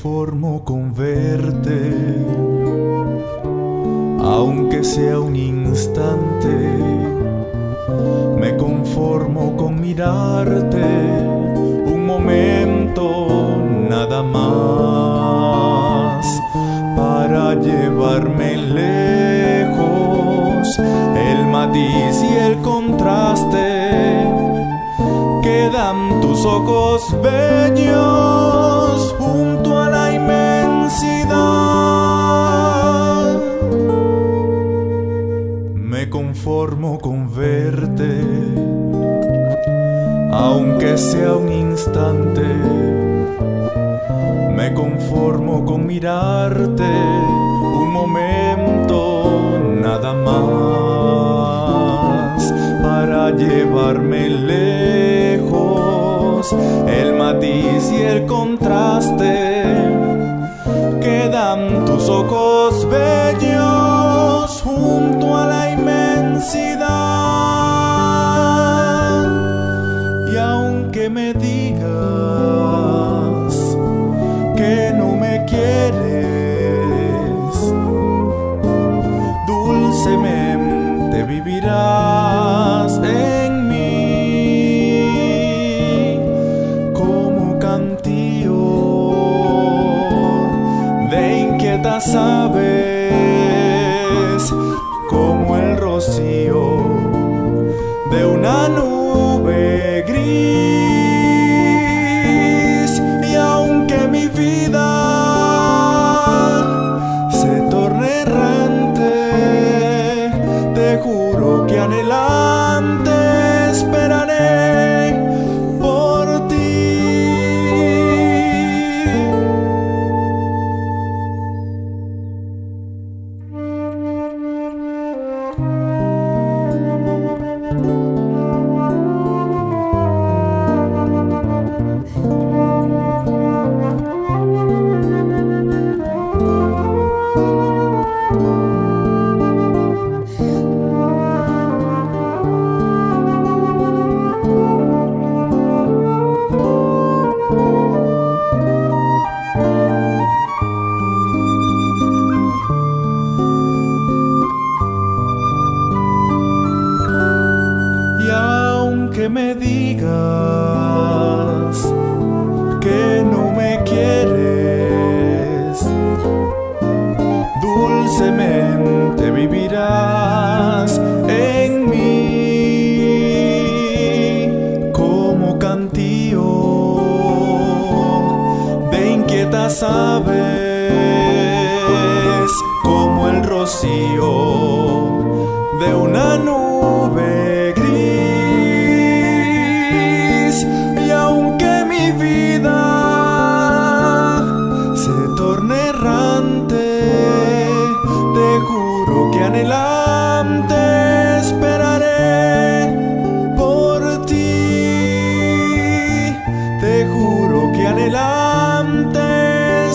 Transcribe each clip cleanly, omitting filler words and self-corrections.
conformo con verte, aunque sea un instante. Me conformo con mirarte un momento nada más, para llevarme lejos el matiz y el contraste que dan tus ojos bellos junto a la inmensidad. Me conformo con verte, aunque sea un instante. Me conformo con mirarte un momento nada más, para llevarme lejos el matiz y el contraste que dan tus ojos bellos junto a la inmensidad. Y aunque me digas que no me quieres, dulcemente vivirás en mí como cantío de inquietas aves, como el rocío de una nube gris. Y aunque mi vida se torne errante, te juro que anhelante esperaré por ti. Que me digas que no me quieres, dulcemente vivirás en mí como cantío de inquietas aves, como el rocío de una nube gris. Y aunque mi vida se torne errante, te juro que anhelante esperaré por ti. Te juro que anhelante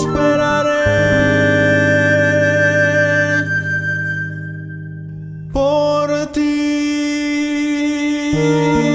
esperaré por ti.